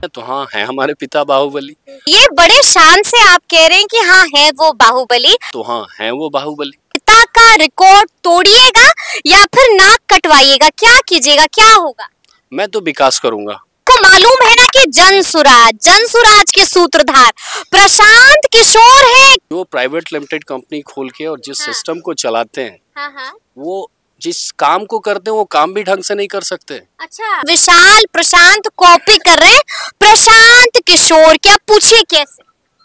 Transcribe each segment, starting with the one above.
तो हाँ, है हमारे पिता बाहुबली। ये बड़े शान से आप कह रहे हैं कि हाँ है वो बाहुबली। तो हाँ, है वो बाहुबली। पिता का रिकॉर्ड तोड़िएगा या फिर नाक कटवाइएगा, क्या कीजिएगा, क्या होगा? मैं तो विकास करूंगा। को मालूम है ना कि जनसुराज के सूत्रधार प्रशांत किशोर है। जो प्राइवेट लिमिटेड कंपनी खोल के और जिस सिस्टम को चलाते हैं, हाँ। वो जिस काम को करते हैं वो काम भी ढंग से नहीं कर सकते। अच्छा, विशाल प्रशांत कॉपी कर रहे हैं प्रशांत किशोर, क्या पूछिए कैसे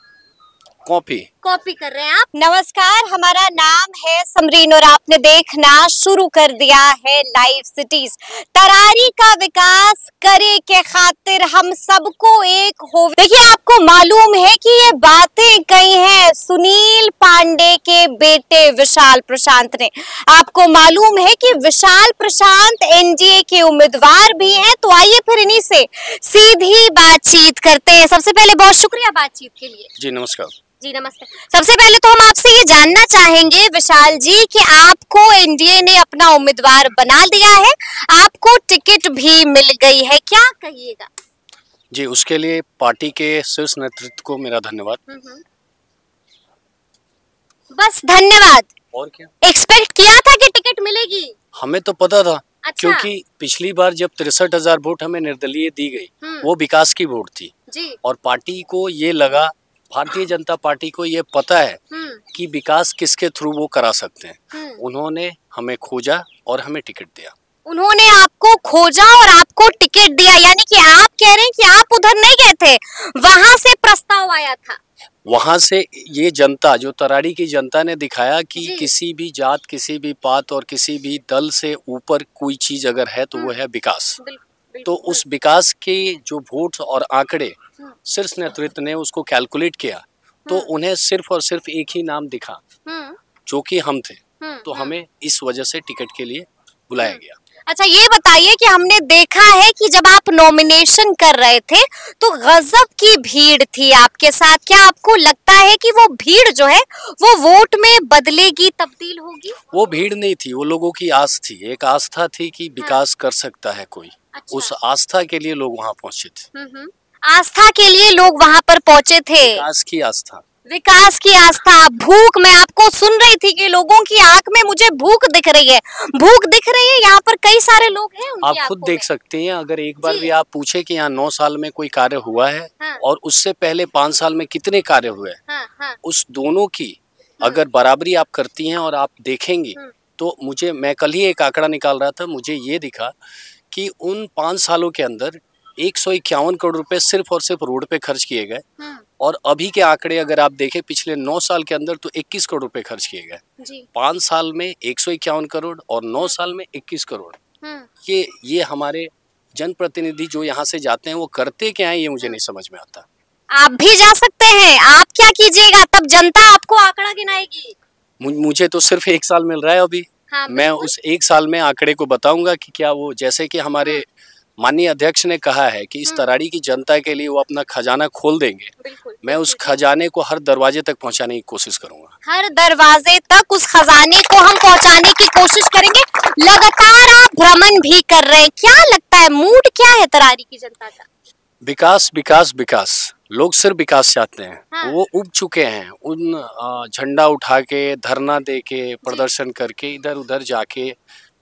कॉपी कर रहे हैं आप? नमस्कार, हमारा नाम है समरीन और आपने देखना शुरू कर दिया है लाइव सिटीज। तरारी का विकास करे के खातिर हम सबको एक हो। देखिए, आपको मालूम है कि ये बातें कही हैं सुनील पांडे के बेटे विशाल प्रशांत ने। आपको मालूम है कि विशाल प्रशांत एनडीए के उम्मीदवार भी हैं। तो आइए फिर इन्हीं से सीधी बातचीत करते हैं। सबसे पहले बहुत शुक्रिया बातचीत के लिए। जी नमस्कार। जी नमस्ते। सबसे पहले तो हम आपसे ये जानना चाहेंगे विशाल जी कि आपको एनडीए ने अपना उम्मीदवार बना दिया है, आपको टिकट भी मिल गई है, क्या कहिएगा? जी, उसके लिए पार्टी के शीर्ष नेतृत्व को मेरा धन्यवाद। बस धन्यवाद? और क्या, एक्सपेक्ट किया था कि टिकट मिलेगी? हमें तो पता था। अच्छा। क्योंकि पिछली बार जब 63,000 वोट हमें निर्दलीय दी गई, वो विकास की वोट थी जी। और पार्टी को ये लगा, भारतीय जनता पार्टी को ये पता है कि विकास किसके थ्रू वो करा सकते हैं। उन्होंने हमें खोजा और हमें टिकट दिया। उन्होंने आपको खोजा और आपको टिकट दिया, यानी कि आप कह रहे हैं कि आप उधर नहीं गए थे, वहां से प्रस्ताव आया था? वहां से ये जनता, जो तरारी की जनता ने दिखाया कि किसी भी जात, किसी भी पात और किसी भी दल से ऊपर कोई चीज अगर है तो वो है विकास। तो उस विकास के जो वोट और आंकड़े शीर्ष नेतृत्व ने उसको कैलकुलेट किया, तो उन्हें सिर्फ और सिर्फ एक ही नाम दिखा, जो कि हम थे। तो हमें इस वजह से टिकट के लिए बुलाया गया। अच्छा, ये बताइए कि हमने देखा है कि जब आप नॉमिनेशन कर रहे थे तो गजब की भीड़ थी आपके साथ। क्या आपको लगता है कि वो भीड़ जो है वो वोट में बदलेगी, तब्दील होगी? वो भीड़ नहीं थी, वो लोगों की आस थी, एक आस्था थी कि विकास कर सकता है कोई। अच्छा। उस आस्था के लिए लोग वहाँ पहुँचे थे। आस्था के लिए लोग वहाँ पर पहुँचे थे। विकास की आस्था। विकास की आस्था। भूख, मैं आपको सुन रही थी कि लोगों की आंख में मुझे भूख दिख रही है, भूख दिख रही है। यहाँ पर कई सारे लोग हैं, आप खुद देख सकते हैं। अगर एक बार भी आप पूछे कि यहाँ 9 साल में कोई कार्य हुआ है और उससे पहले 5 साल में कितने कार्य हुए, उस दोनों की अगर बराबरी आप करती हैं और आप देखेंगी तो मैं कल ही एक आंकड़ा निकाल रहा था, मुझे ये दिखा कि उन 5 सालों के अंदर 151 करोड़ रुपए सिर्फ और सिर्फ रोड पे खर्च किए गए। और अभी के आंकड़े अगर आप देखें पिछले 9 साल के अंदर तो 21 करोड़ रुपए खर्च किए गए। 5 साल में 151 करोड़ और 9 साल में 21 करोड़। ये हमारे जनप्रतिनिधि जो यहाँ से जाते हैं वो करते क्या है, ये मुझे नहीं समझ में आता। आप भी जा सकते हैं, आप क्या कीजिएगा? तब जनता आपको आंकड़ा गिनाएगी। मुझे तो सिर्फ 1 साल मिल रहा है अभी। मैं उस 1 साल में आंकड़े को बताऊंगा कि क्या वो, जैसे कि हमारे माननीय अध्यक्ष ने कहा है कि इस तरारी की जनता के लिए वो अपना खजाना खोल देंगे। मैं उस खजाने को हर दरवाजे तक पहुंचाने की कोशिश करूंगा। हर दरवाजे तक उस खजाने को हम पहुंचाने की कोशिश करेंगे। लगातार आप भ्रमण भी कर रहे हैं, क्या लगता है मूड क्या है तरारी की जनता का? विकास विकास विकास। लोग सिर्फ विकास चाहते हैं। वो उब चुके हैं उन झंडा उठा के, धरना दे के, प्रदर्शन करके, इधर उधर जाके।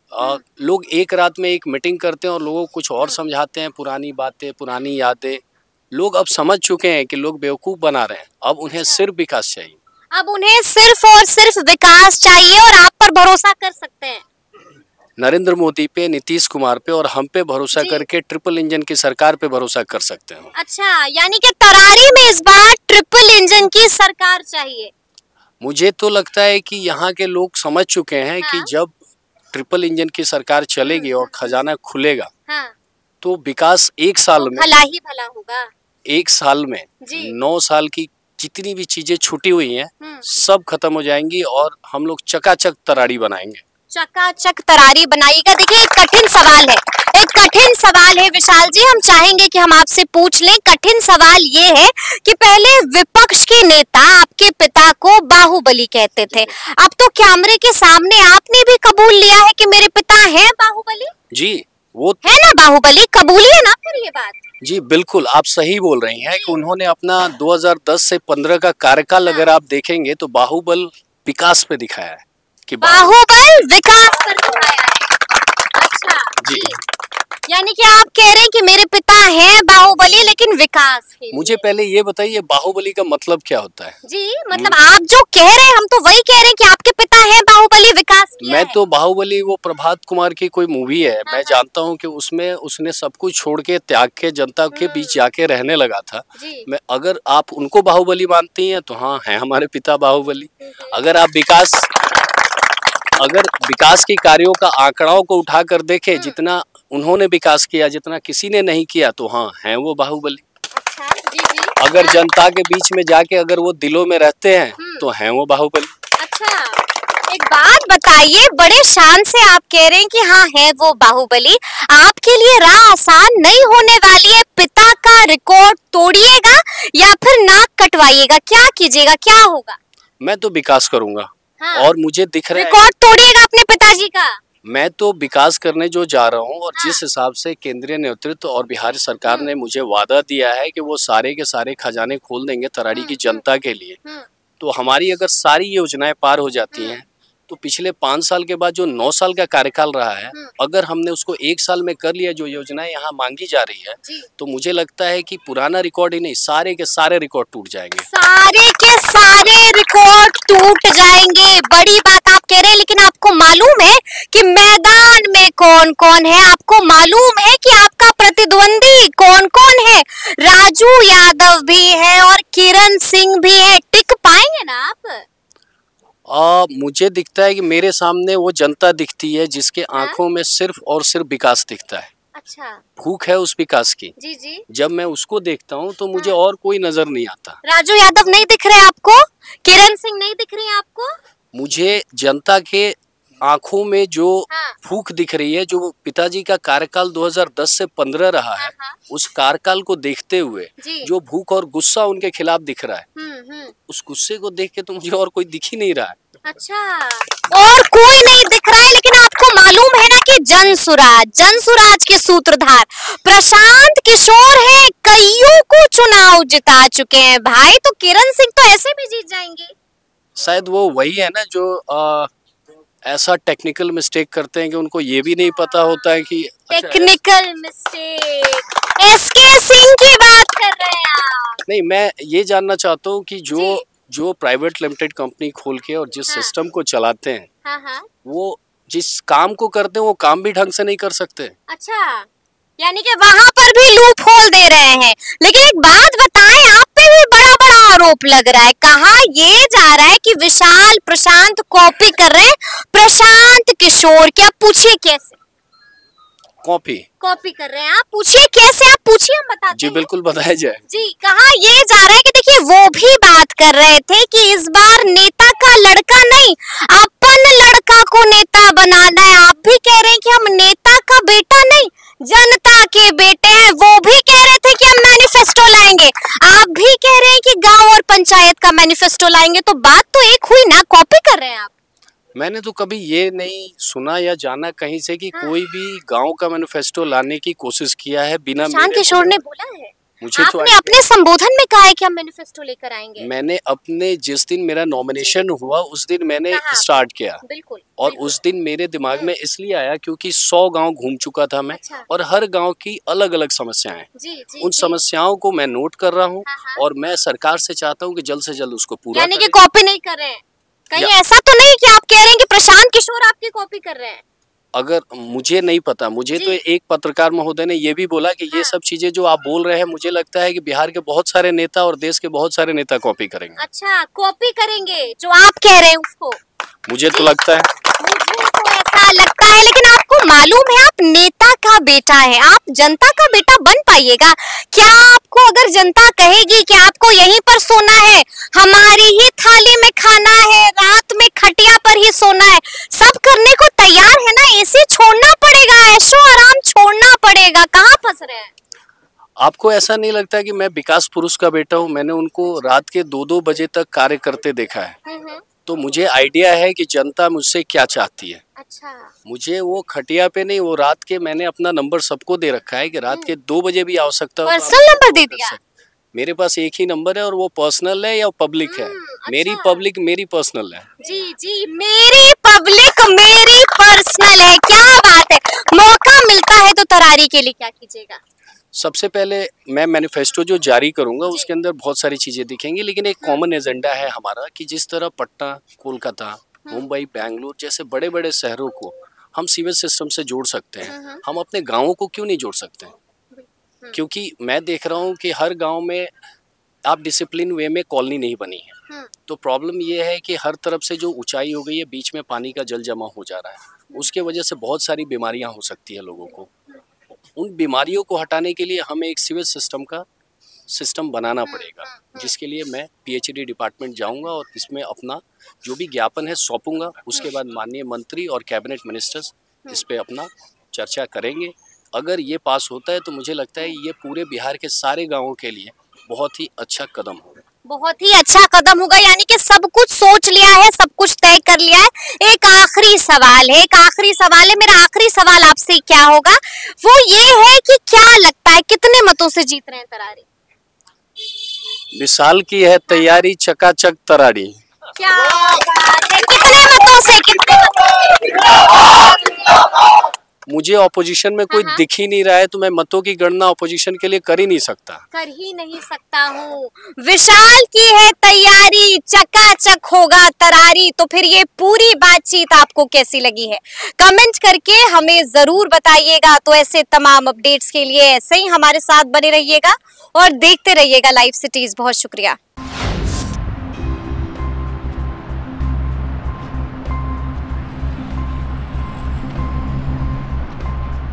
लोग एक रात में एक मीटिंग करते हैं और लोगों को कुछ और समझाते हैं, पुरानी बातें, पुरानी यादें। लोग अब समझ चुके हैं कि लोग बेवकूफ बना रहे हैं। अब उन्हें सिर्फ विकास चाहिए। अब उन्हें सिर्फ और सिर्फ विकास चाहिए और आप पर भरोसा कर सकते हैं। नरेंद्र मोदी पे, नीतीश कुमार पे और हम पे भरोसा करके ट्रिपल इंजन की सरकार पे भरोसा कर सकते हैं। अच्छा, यानी कि तरारी में इस बार ट्रिपल इंजन की सरकार चाहिए। मुझे तो लगता है कि यहाँ के लोग समझ चुके हैं कि जब ट्रिपल इंजन की सरकार चलेगी और खजाना खुलेगा, तो विकास 1 साल में भला ही भला होगा। 1 साल में 9 साल की जितनी भी चीजें छूटी हुई हैं सब खत्म हो जाएंगी और हम लोग चकाचक तरारी बनाएंगे। चकाचक तरारी बनाइएगा। देखिए, एक कठिन सवाल है, एक कठिन सवाल है विशाल जी, हम चाहेंगे कि हम आपसे पूछ लें। कठिन सवाल ये है कि पहले विपक्ष के नेता आपके पिता को बाहुबली कहते थे, अब तो कैमरे के सामने आपने भी कबूल लिया है कि मेरे पिता हैं बाहुबली। जी, वो है ना बाहुबली, कबूलिए ना फिर ये बात। जी बिल्कुल, आप सही बोल रही हैं कि उन्होंने अपना 2010 से 15 का कार्यकाल अगर आप देखेंगे तो बाहुबल विकास पे दिखाया है कि बाहुबल विकास पर दिखाया है। अच्छा जी, यानी कि आप कह रहे हैं कि मेरे पिता हैं बाहुबली लेकिन विकास के लिए। मुझे पहले ये बताइए बाहुबली का मतलब क्या होता है? जी मतलब आप जो कह रहे हैं हम तो वही कह रहे हैं कि आपके पिता हैं बाहुबली, विकास किया मैं है। तो बाहुबली वो प्रभात कुमार की कोई मूवी है, मैं जानता हूँ कि उसमें उसने सब कुछ छोड़ के त्याग के जनता के बीच जाके रहने लगा था। मैं अगर आप उनको बाहुबली मानती हैं तो हाँ है हमारे पिता बाहुबली। अगर आप विकास के कार्यों का आंकड़ाओं को उठा कर देखें, जितना उन्होंने विकास किया जितना किसी ने नहीं किया, तो हाँ है वो बाहुबली। अच्छा, जी। अगर जनता के बीच में जाके अगर वो दिलों में रहते हैं तो हैं वो बाहुबली। अच्छा, एक बात बताइए, बड़े शान से आप कह रहे हैं कि हाँ है वो बाहुबली, आपके लिए राह आसान नहीं होने वाली है। पिता का रिकॉर्ड तोड़िएगा या फिर नाक कटवाइएगा, क्या कीजिएगा, क्या होगा? मैं तो विकास करूंगा। हाँ। और मुझे दिख रहा है रिकॉर्ड तोड़िएगा अपने पिताजी का। मैं तो विकास करने जो जा रहा हूँ और जिस हिसाब से केंद्रीय नेतृत्व और बिहार सरकार ने मुझे वादा दिया है कि वो सारे के सारे खजाने खोल देंगे तरारी की जनता के लिए, तो हमारी अगर सारी योजनाएं पार हो जाती हैं तो पिछले 5 साल के बाद जो 9 साल का कार्यकाल रहा है, अगर हमने उसको 1 साल में कर लिया जो योजनाएं यहाँ मांगी जा रही है, तो मुझे लगता है कि पुराना रिकॉर्ड ही नहीं सारे के सारे रिकॉर्ड टूट जाएंगे। सारे के सारे रिकॉर्ड टूट जाएंगे, बड़ी बात आप कह रहे हैं, लेकिन आपको मालूम है कि मैदान में कौन कौन है? आपको मालूम है कि आपका प्रतिद्वंदी कौन कौन है? राजू यादव भी है और किरण सिंह भी है। टिक पाएंगे ना आप? मुझे दिखता है कि मेरे सामने वो जनता दिखती है जिसके आंखों में सिर्फ और सिर्फ विकास दिखता है। अच्छा, भूख है उस विकास की। जी। जब मैं उसको देखता हूँ तो मुझे और कोई नजर नहीं आता। राजू यादव नहीं दिख रहे आपको? किरण सिंह नहीं दिख रही है आपको? मुझे जनता के आंखों में जो भूख दिख रही है, जो पिताजी का कार्यकाल 2010 से 15 रहा है, उस कार्यकाल को देखते हुए जो भूख और गुस्सा उनके खिलाफ दिख रहा है, उस गुस्से को देख के तो मुझे और कोई दिख ही नहीं रहा है। अच्छा, और कोई नहीं दिख रहा है, लेकिन आपको मालूम है ना कि जनसुराज के सूत्रधार प्रशांत किशोर है, कईयों को चुनाव जिता चुके हैं भाई, तो किरण सिंह तो ऐसे भी जीत जाएंगे। शायद वो वही है ना जो ऐसा टेक्निकल मिस्टेक करते हैं कि उनको ये भी नहीं पता होता है कि टेक्निकल मिस्टेक। एसके सिंह की बात कर रहे हैं आप? नहीं, मैं ये जानना चाहता हूँ कि जो प्राइवेट लिमिटेड कंपनी खोल के और जिस सिस्टम को चलाते हैं, वो जिस काम को करते हैं वो काम भी ढंग से नहीं कर सकते। अच्छा, यानी कि वहाँ पर भी लूप होल दे रहे हैं। लेकिन एक बात बताएं, आप पे भी बड़ा आरोप लग रहा है, कहा ये जा रहा है कि विशाल प्रशांत कॉपी कर रहे हैं प्रशांत किशोर की। आप पूछिए कैसे कॉपी कर रहे हैं, आप पूछिए कैसे, आप पूछिए, हम बताते हैं। जी बिल्कुल बताया जाए। जी, कहा ये जा रहा है कि देखिए वो भी बात कर रहे थे कि इस बार नेता का लड़का नहीं अपन लड़का को नेता बनाना है। आप भी कह रहे हैं कि हम नेता का बेटा नहीं जनता के बेटे हैं। वो भी कह रहे थे कि हम मैनिफेस्टो लाएंगे, आप भी कह रहे हैं कि गांव और पंचायत का मैनिफेस्टो लाएंगे, तो बात तो एक हुई ना, कॉपी कर रहे हैं आप। मैंने तो कभी ये नहीं सुना या जाना कहीं से कि कोई भी गांव का मैनिफेस्टो लाने की कोशिश किया है बिना। प्रशांत किशोर ने बोला है, मुझे आपने तो अपने संबोधन में कहा है कि हम मैनिफेस्टो लेकर आएंगे। मैंने अपने जिस दिन मेरा नॉमिनेशन हुआ उस दिन मैंने स्टार्ट किया। बिल्कुल, और उस दिन मेरे दिमाग में इसलिए आया क्योंकि 100 गांव घूम चुका था मैं। और हर गांव की अलग अलग समस्याएं हैं, उन समस्याओं को मैं नोट कर रहा हूं और मैं सरकार से चाहता हूं कि जल्द से जल्द उसको पूरा। यानी कि कॉपी नहीं कर रहे हैं कहीं? ऐसा तो नहीं कि आप कह रहे हैं कि प्रशांत किशोर आपकी कॉपी कर रहे हैं? अगर मुझे नहीं पता, मुझे तो एक पत्रकार महोदय ने ये भी बोला कि ये सब चीजें जो आप बोल रहे हैं, मुझे लगता है कि बिहार के बहुत सारे नेता और देश के बहुत सारे नेता कॉपी करेंगे। अच्छा, कॉपी करेंगे जो आप कह रहे हैं उसको? मुझे तो लगता है, मुझे तो ऐसा लगता है, लेकिन आपको मालूम है आप नेता का बेटा है, आप जनता का बेटा बन पाइएगा क्या? आपको अगर जनता कहेगी कि आपको यहीं पर सोना है, हमारी ही थाली में खाना है, रात में खटिया पर ही सोना है, सब करने को तैयार है ना? एसी छोड़ना पड़ेगा, ऐशो आराम छोड़ना पड़ेगा, कहाँ फंस रहे हैं? आपको ऐसा नहीं लगता कि मैं विकास पुरुष का बेटा हूँ? मैंने उनको रात के 2-2 बजे तक कार्य करते देखा है। तो मुझे आइडिया है कि जनता मुझसे क्या चाहती है। अच्छा। मुझे वो खटिया पे नहीं, वो रात के मैंने अपना नंबर सबको दे रखा है कि रात के 2 बजे भी आवश्यकता हो। पर्सनल नंबर दे दिया? मेरे पास एक ही नंबर है और वो पर्सनल है या पब्लिक है। अच्छा। मेरी पब्लिक मेरी पर्सनल है। जी जी, मेरी पब्लिक मेरी पर्सनल है, क्या बात है। मौका मिलता है तो तरारी के लिए क्या कीजिएगा? सबसे पहले मैं मैनिफेस्टो जो जारी करूंगा उसके अंदर बहुत सारी चीजें दिखेंगी, लेकिन एक कॉमन एजेंडा है हमारा कि जिस तरह पटना, कोलकाता, मुंबई, बेंगलुरु जैसे बड़े बड़े शहरों को हम सीवेज सिस्टम से जोड़ सकते हैं, हम अपने गाँवों को क्यों नहीं जोड़ सकते? क्योंकि मैं देख रहा हूँ कि हर गांव में आप डिसिप्लिन वे में कॉलोनी नहीं बनी है। तो प्रॉब्लम ये है कि हर तरफ से जो ऊंचाई हो गई है, बीच में पानी का जल जमा हो जा रहा है, उसके वजह से बहुत सारी बीमारियां हो सकती है लोगों को। उन बीमारियों को हटाने के लिए हमें एक सीवेज सिस्टम बनाना पड़ेगा, जिसके लिए मैं PhD डिपार्टमेंट जाऊंगा और इसमें अपना जो भी ज्ञापन है सौंपूंगा। उसके बाद माननीय मंत्री और कैबिनेट मिनिस्टर्स इस पे अपना चर्चा करेंगे। अगर ये पास होता है तो मुझे लगता है ये पूरे बिहार के सारे गाँवों के लिए बहुत ही अच्छा कदम होगा। बहुत ही अच्छा कदम होगा, यानी कि सब कुछ सोच लिया है, सब कुछ तय कर लिया है। एक आखिरी सवाल है, मेरा आखिरी सवाल आपसे क्या होगा, वो ये है कि क्या लगता है कितने मतों से जीत रहे हैं तरारी? विशाल की है तैयारी, चकाचक तरारी। क्या बात है, कितने मतों से? मुझे ऑपोजिशन में कोई दिख ही नहीं रहा है, तो मैं मतों की गणना ऑपोजिशन के लिए कर ही नहीं सकता हूँ। विशाल की है तैयारी, चकाचक होगा तरारी। तो फिर ये पूरी बातचीत आपको कैसी लगी है, कमेंट करके हमें जरूर बताइएगा। तो ऐसे तमाम अपडेट्स के लिए ऐसे ही हमारे साथ बने रहिएगा और देखते रहिएगा लाइव सिटीज। बहुत शुक्रिया।